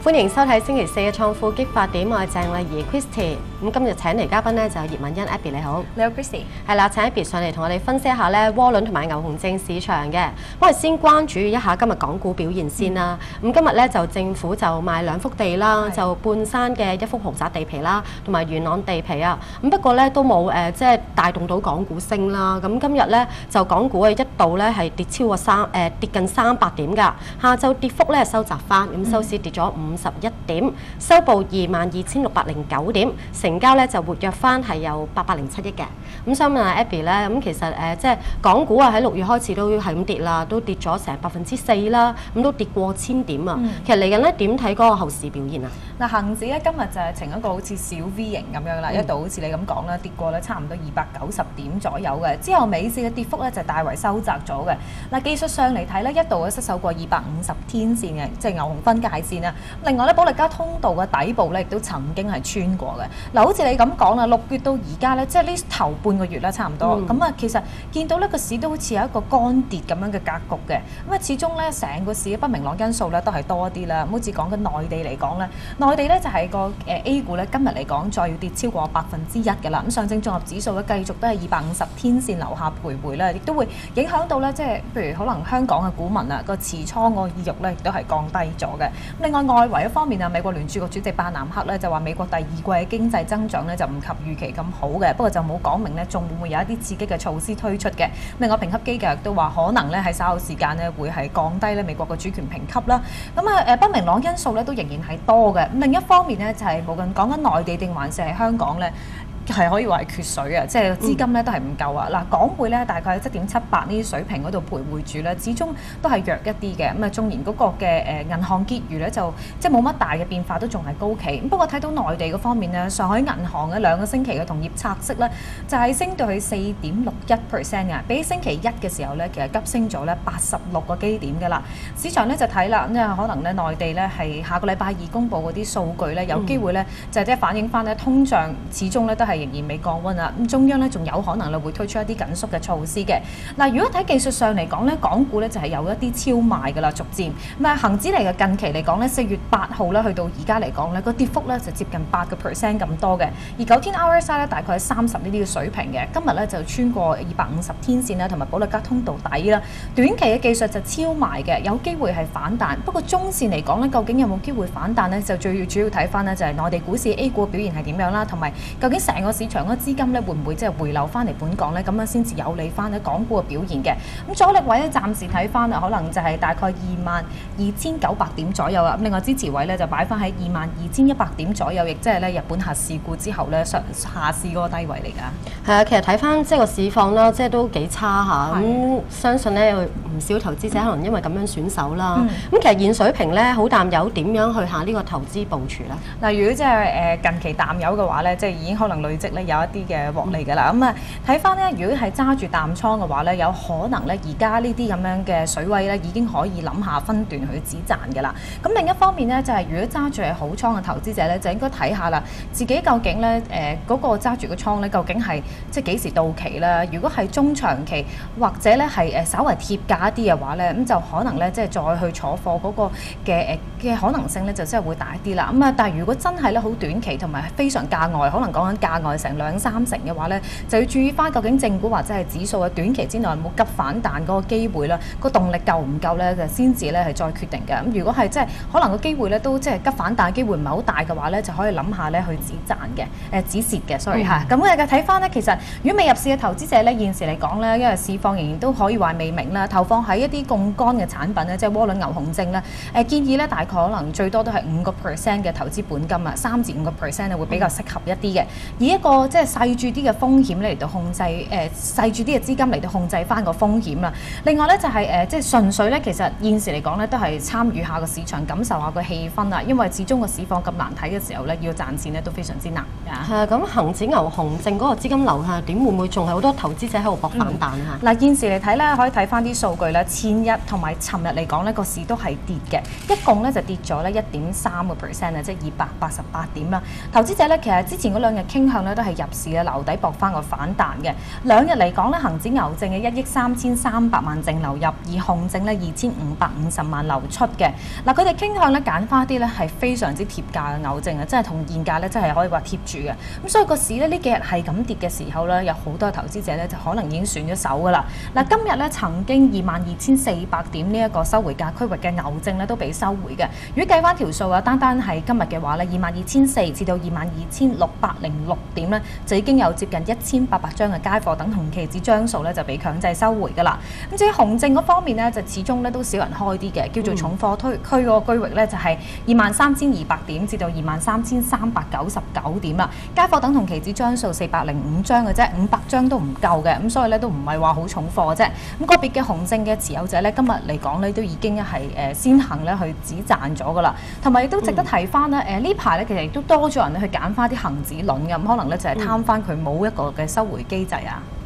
歡迎收睇星期四嘅創富激發點，我係鄭麗儀 Christy。咁今日請嚟嘉賓咧就係葉文欣 Abby， 你好。 你好 Christy。 係啦，請 Abby 上嚟同我哋分析一下咧窩輪同埋牛熊證市場嘅。我哋先關注一下今日港股表現先啦。咁今日咧就政府就賣2幅地啦，就半山嘅1幅豪宅地皮啦，同埋元朗地皮啊。咁不過咧都冇即係帶動到港股升啦。咁今日咧就港股一度咧係跌超過跌近300點㗎。下晝跌幅咧收窄翻，咁收市跌咗51點，收報22,609點，成交咧就活躍翻係有807億嘅。咁想問下 Abby 咧，咁其實即係港股啊喺6月開始都係咁跌啦，都跌咗成4%啦，咁都跌過1000點啊。其實嚟緊咧點睇嗰個後市表現啊？ 嗱，恆指咧今日就係呈一個好似小 V 型咁樣啦，一度好似你咁講啦，跌過咧差唔多290點左右嘅，之後尾市嘅跌幅咧就大為收窄咗嘅。嗱，技術上嚟睇咧，一度咧失守過250天線嘅，即係牛熊分界線啊。另外咧，保力加通道嘅底部咧亦都曾經係穿過嘅。嗱，好似你咁講啦，6月到而家咧，即係呢頭半個月啦，差唔多。咁其實見到呢個市都好似有一個乾跌咁樣嘅格局嘅。咁始終咧成個市嘅不明朗因素咧都係多啲啦。好似講緊內地嚟講咧，內地咧就係個A 股咧今日嚟講再要跌超過1%嘅啦。咁上證綜合指數咧繼續都係250天線樓下徘徊啦，亦都會影響到咧即係譬如可能香港嘅股民啊個持倉個意欲咧亦都係降低咗嘅。另外外圍一方面啊，美國聯儲局主席伯南克咧就話美國第二季嘅經濟增長咧就唔及預期咁好嘅，不過就冇講明咧仲會唔會有一啲刺激嘅措施推出嘅。另外評級機構亦都話可能咧喺稍後時間咧會係降低咧美國嘅主權評級啦。咁不明朗因素咧都仍然係多嘅。另一方面咧就係無論講緊內地定還是係香港咧，係可以話係缺水啊，即係資金咧都係唔夠啊！嗱，港匯咧大概喺7.78呢啲水平嗰度徘徊住咧，始終都係弱一啲嘅。咁啊，縱然嗰個嘅銀行結餘咧就即係冇乜大嘅變化，都仲係高企。不過睇到內地嗰方面咧，上海銀行嘅2個星期嘅同業拆息咧就係升到去4.61% 嘅，比起星期一嘅時候咧其實急升咗咧86個基點㗎啦。市場咧就睇啦，咁可能咧內地咧係下個禮拜2公佈嗰啲數據咧，有機會咧就即係反映翻咧通脹始終咧都係仍然未降溫啊！咁中央咧仲有可能咧會推出一啲緊縮嘅措施嘅。嗱，如果睇技術上嚟講咧，港股咧就係有一啲超賣㗎啦，逐漸咁啊，恆指嚟嘅近期嚟講咧，4月8號咧去到而家嚟講咧，個跌幅咧就接近8%咁多嘅。而9天 RSI 咧大概係30呢啲嘅水平嘅，今日咧就穿過250天線啦，同埋保力加通道底啦。短期嘅技術就超賣嘅，有機會係反彈。不過中線嚟講咧，究竟有冇機會反彈咧？就主要睇翻咧就係內地股市 A 股表現係點樣啦，同埋究竟成個市場嗰資金咧會唔會即係回流翻嚟本港咧？咁樣先至有利翻咧港股嘅表現嘅。咁阻力位咧暫時睇翻啊，可能就係大概22,900點左右啦。咁另外支持位咧就擺翻喺22,100點左右，亦即係咧日本核事故之後咧下市嗰個低位嚟㗎。係啊， 其實睇翻即係個市況啦，即係都幾差下。咁相信咧有唔少投資者可能因為咁樣選手啦。咁其實現水平咧好淡友點樣去下呢個投資部署咧？ 嗱，如果即係近期淡友嘅話咧，即係已經可能累積咧有一啲嘅獲利㗎啦。咁啊睇翻咧，如果係揸住淡倉嘅話咧，有可能咧而家呢啲咁樣嘅水位咧已經可以諗下分段去止賺㗎啦。咁另一方面咧就係如果揸住係好倉嘅投資者咧，就應該睇下啦，自己究竟咧嗰個揸住嘅倉咧究竟係即係幾時到期啦？如果係中長期或者咧係稍為貼價一啲嘅話咧，咁就可能咧即係再去坐貨嗰個嘅可能性咧就真係會大啲啦。咁啊，但係如果真係咧好短期同埋非常價外，可能講緊價外成2-3成嘅話咧，就要注意翻究竟正股或者係指數嘅短期之內有冇急反彈嗰個機會啦，個動力夠唔夠咧，就先至咧係再決定嘅。咁如果係即係可能個機會咧都即係急反彈機會唔係好大嘅話咧，就可以諗下咧去止賺嘅，止蝕嘅，sorry嚇。咁嘅睇翻咧，其實如果未入市嘅投資者咧，現時嚟講咧，因為市況仍然都可以話未明啦，投放喺一啲槓桿嘅產品咧，即係窩輪牛熊證咧，建議咧大概可能最多都係5%嘅投資本金啊，3至5%咧會比較適合一啲嘅。以一個即係細注啲嘅風險咧嚟到控制細注啲嘅資金嚟到控制翻個風險啦。另外咧就係即係純粹咧，其實現時嚟講咧都係參與下個市場，感受下個氣氛啦。因為始終個市況咁難睇嘅時候咧，要賺錢咧都非常之難㗎。 係啊，咁恆指牛熊證嗰個資金流向點會唔會仲係好多投資者喺度搏反彈啊？ 嗱，現時嚟睇咧，可以睇翻啲數據咧，前日同埋尋日嚟講呢個市都係跌嘅，一共咧就跌咗咧1.3%啊，即係288點啦。投資者咧其實之前嗰兩日傾向咧都係入市嘅留底搏翻個反彈嘅。兩日嚟講咧，恆指牛證嘅1億3300萬淨流入，而熊證咧2550萬流出嘅。嗱，佢哋傾向咧揀翻啲咧係非常之貼價嘅牛證啊，即係同現價咧真係可以話貼住嘅。咁所以個市咧呢幾日係咁跌嘅時候咧，有好多投資者咧就可能已經選咗手噶啦。嗱，今日咧曾經22,400點呢一個收回價區域嘅牛證咧都被收回嘅。如果計翻條數啊，單係今日嘅話咧，22,400至到22,606點咧，就已經有接近1,800張嘅街貨等同期指張數咧就被強制收回噶啦。咁至於熊證嗰方面咧，就始終咧都少人開啲嘅，叫做重貨區嗰個區域咧就係23,200點至到23,399點啦。街貨等同期指張數405張嘅啫，500張都唔夠嘅，咁所以咧都唔係話好重貨啫。咁個別嘅熊證嘅持有者咧，今日嚟講咧都已經係先行咧去止賺咗噶啦，同埋亦都值得提翻咧，呢排咧其實亦都多咗人去揀翻啲恒指輪嘅，咁可能咧就係貪翻佢冇一個嘅收回機制啊。